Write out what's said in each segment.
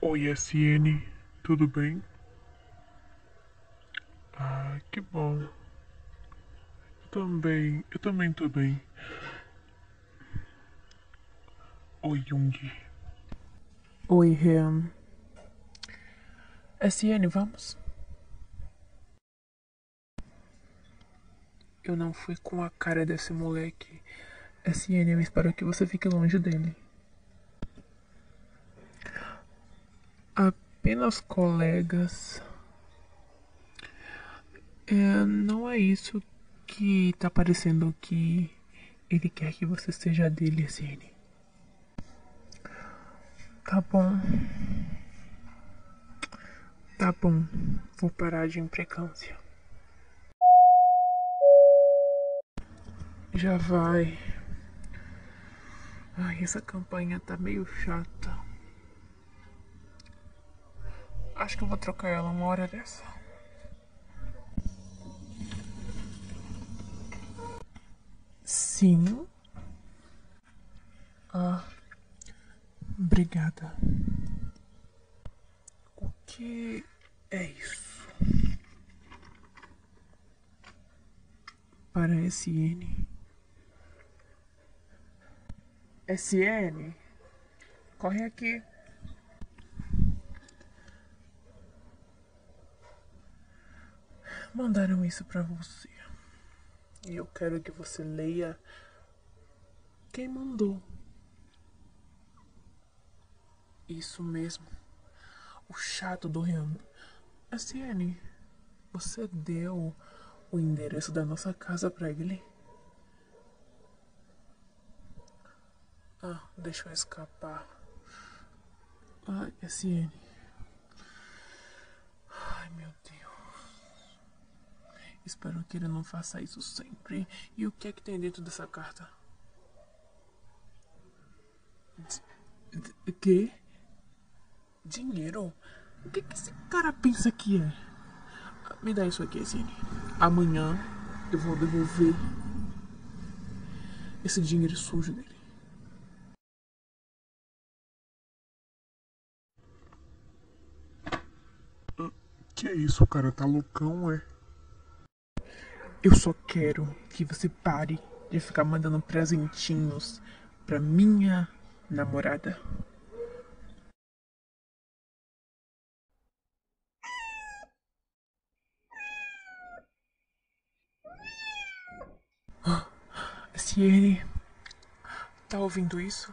Oi, SN, tudo bem? Ah, que bom. Eu também tô bem. Oi, Jung. Oi, Rian. SN, vamos? Eu não fui com a cara desse moleque. SN, eu espero que você fique longe dele. Apenas colegas. Não é isso que tá parecendo que ele quer que você seja dele, SN. Tá bom. Tá bom. Vou parar de implicância. Já vai. Ai, essa campanha tá meio chata. Acho que eu vou trocar ela uma hora dessa. Sim. Ah, obrigada. O que é isso? Para SN. SN, corre aqui. Mandaram isso pra você. E eu quero que você leia quem mandou. Isso mesmo. O chato do Rian. SN, você deu o endereço da nossa casa pra ele? Ah, deixa eu escapar. Ai, SN. Ai, meu Deus. Espero que ele não faça isso sempre. E o que é que tem dentro dessa carta? Que? Dinheiro? O que esse cara pensa que é? Me dá isso aqui, Zine. Amanhã eu vou devolver esse dinheiro sujo dele. Que é isso, cara? Tá loucão, é? Eu só quero que você pare de ficar mandando presentinhos pra minha namorada. Siene, tá ouvindo isso?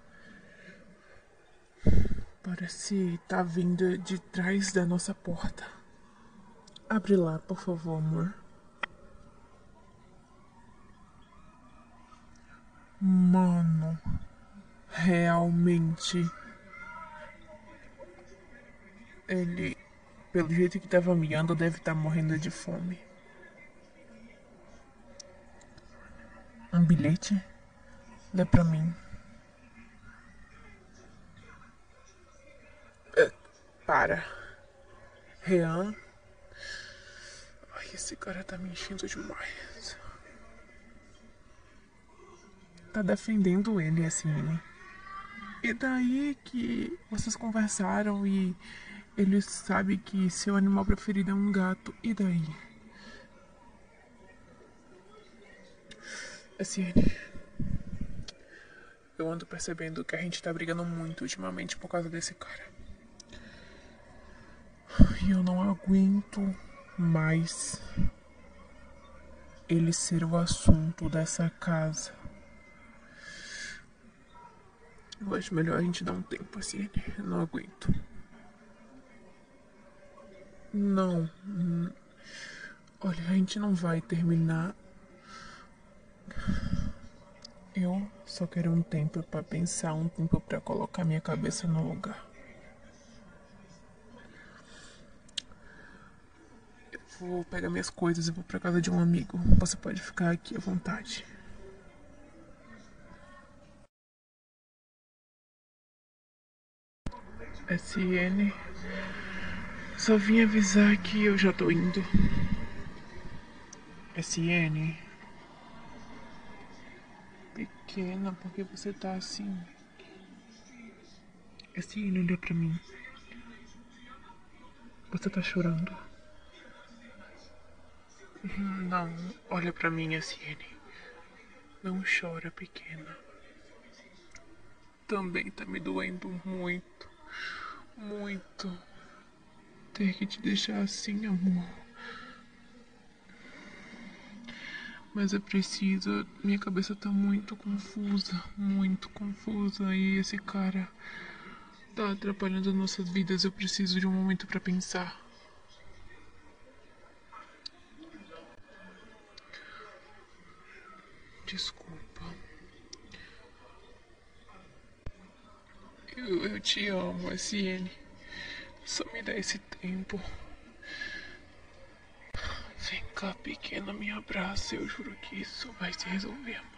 Parece tá vindo de trás da nossa porta. Abre lá, por favor, amor. Mano, realmente ele, pelo jeito que tava miando, deve estar morrendo de fome. Um bilhete? Lê pra mim. Para. Rian. Ai, esse cara tá me enchendo demais. Tá defendendo ele, assim. E daí que vocês conversaram e ele sabe que seu animal preferido é um gato. E daí? Assim, eu ando percebendo que a gente tá brigando muito ultimamente por causa desse cara. E eu não aguento mais ele ser o assunto dessa casa. Eu acho melhor a gente dar um tempo assim. Eu não aguento. Não. Olha, a gente não vai terminar. Eu só quero um tempo pra pensar, um tempo pra colocar minha cabeça no lugar. Eu vou pegar minhas coisas e vou pra casa de um amigo. Você pode ficar aqui à vontade. SN, só vim avisar que eu já tô indo. SN, pequena, por que você tá assim? SN, olha pra mim. Você tá chorando? Não, olha pra mim, Siene. Não chora, pequena. Também tá me doendo muito, muito. Ter que te deixar assim, amor. Mas é preciso, minha cabeça tá muito confusa. E esse cara tá atrapalhando as nossas vidas. Eu preciso de um momento pra pensar. Desculpa. Eu te amo, SN. Só me dá esse tempo. Vem cá, pequena, me abraça. Eu juro que isso vai se resolver, amor.